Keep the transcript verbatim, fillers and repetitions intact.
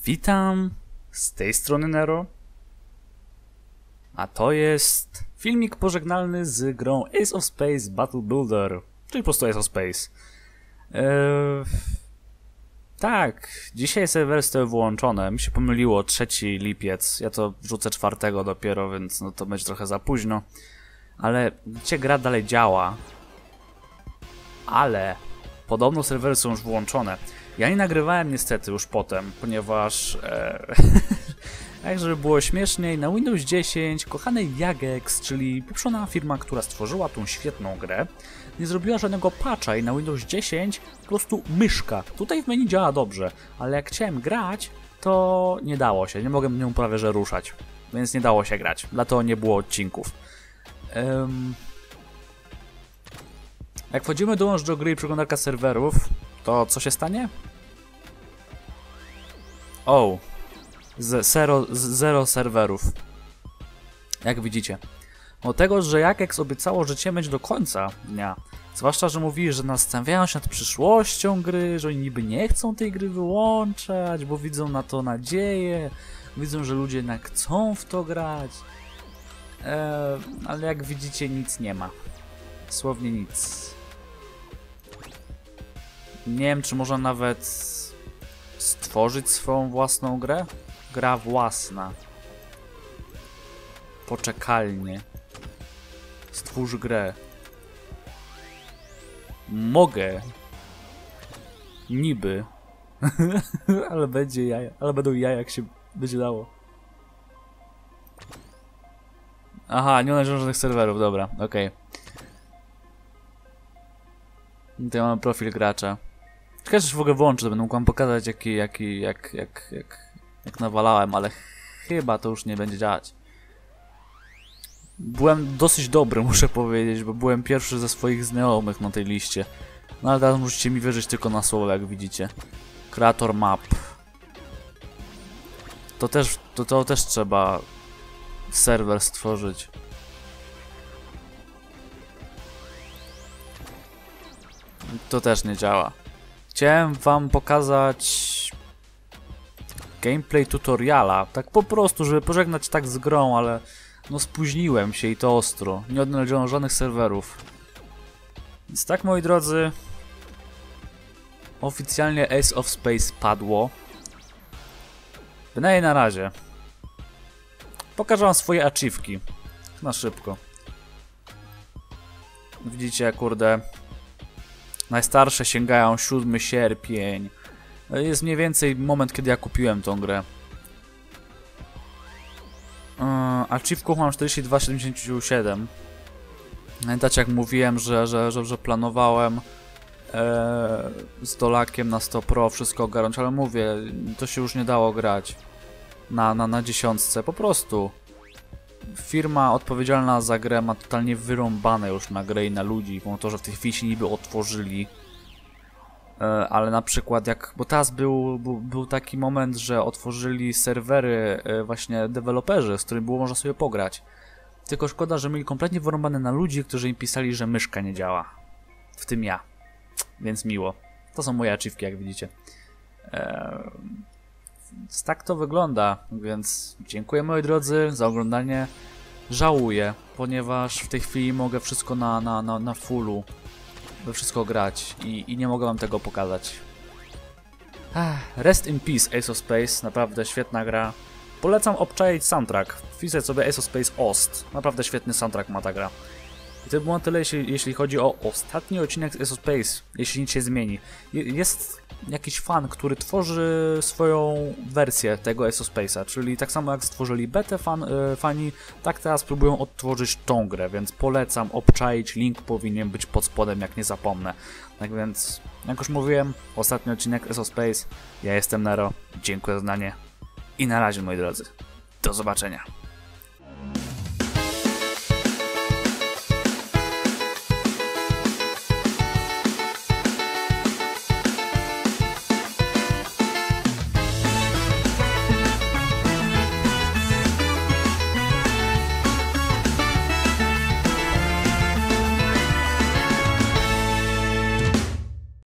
Witam, z tej strony Nero, a to jest filmik pożegnalny z grą Ace of Space Battle Builder, czyli po prostu Ace of Space. Eee, tak, dzisiaj serwery zostały wyłączone, mi się pomyliło, trzeci lipiec, ja to wrzucę czwartego dopiero, więc no to będzie trochę za późno. Ale gdzie gra dalej działa, ale podobno serwery są już wyłączone. Ja nie nagrywałem niestety już potem, ponieważ, e, jak żeby było śmieszniej, na Windows dziesięć kochanej Jagex, czyli pieprzona firma, która stworzyła tą świetną grę, nie zrobiła żadnego patcha i na Windows dziesięć po prostu myszka. Tutaj w menu działa dobrze, ale jak chciałem grać, to nie dało się, nie mogłem nią prawie że ruszać, więc nie dało się grać, dlatego nie było odcinków. Um, jak wchodzimy dołącz do gry i przeglądarka serwerów, to co się stanie? O, z zero, z zero serwerów. Jak widzicie. Od tego, że Jagex obiecało, że cię mieć do końca dnia. Zwłaszcza, że mówili, że nastawiają się nad przyszłością gry, że oni niby nie chcą tej gry wyłączać, bo widzą na to nadzieję, widzą, że ludzie jednak chcą w to grać. Eee, ale jak widzicie, nic nie ma. Słownie nic. Nie wiem, czy można nawet stworzyć swoją własną grę? Gra własna. Poczekalnie. Stwórz grę. Mogę. Niby. Ale będzie jaja. Ale będą jaja, jak się będzie dało. Aha, nie ma żadnych serwerów, dobra, okej. Okay. Tutaj mamy profil gracza. Ciekawe, że w ogóle włączę, to będę mógł wam pokazać jaki, jaki, jak, jak, jak, jak nawalałem, ale chyba to już nie będzie działać. Byłem dosyć dobry, muszę powiedzieć, bo byłem pierwszy ze swoich znajomych na tej liście. No ale teraz musicie mi wierzyć tylko na słowo, jak widzicie. Kreator map. To też, to, to też trzeba serwer stworzyć. To też nie działa. Chciałem wam pokazać gameplay tutoriala, tak po prostu, żeby pożegnać tak z grą, ale no spóźniłem się i to ostro. Nie odnaleziono żadnych serwerów. Więc tak, moi drodzy, oficjalnie Ace of Space padło. Bynajmniej na razie. Pokażę wam swoje achievki. Na szybko. Widzicie, kurde. Najstarsze sięgają siódmy sierpień. Jest mniej więcej moment, kiedy ja kupiłem tą grę. Yy, Achieveków mam czterdzieści dwa siedemdziesiąt siedem. Pamiętacie, jak mówiłem, że, że, że, że planowałem e, z dolakiem na sto pro wszystko ogarnąć, ale mówię, to się już nie dało grać na, na, na dziesiątce. Po prostu firma odpowiedzialna za grę ma totalnie wyrąbane już na grę i na ludzi, pomimo to, że w tej chwili się niby otworzyli. E, ale na przykład jak, bo teraz był, był, był taki moment, że otworzyli serwery e, właśnie deweloperzy, z którymi było można sobie pograć. Tylko szkoda, że mieli kompletnie wyrąbane na ludzi, którzy im pisali, że myszka nie działa. W tym ja. Więc miło. To są moje achievki, jak widzicie. E, więc tak to wygląda, więc dziękuję, moi drodzy, za oglądanie. Żałuję, ponieważ w tej chwili mogę wszystko na, na, na, na fullu, we wszystko grać i, i nie mogę wam tego pokazać. Rest in peace, Ace of Space, naprawdę świetna gra. Polecam obczaić soundtrack, wpisać sobie Ace of Space Ost, naprawdę świetny soundtrack ma ta gra. I to było na tyle, jeśli, jeśli chodzi o ostatni odcinek z Ace of Space, jeśli nic się zmieni. Jest jakiś fan, który tworzy swoją wersję tego Ace of Space'a, czyli tak samo jak stworzyli betę fan, y, fani, tak teraz próbują odtworzyć tą grę, więc polecam obczaić, link powinien być pod spodem, jak nie zapomnę. Tak więc, jak już mówiłem, ostatni odcinek Ace of Space, ja jestem Nero, dziękuję za oglądanie i na razie, moi drodzy, do zobaczenia.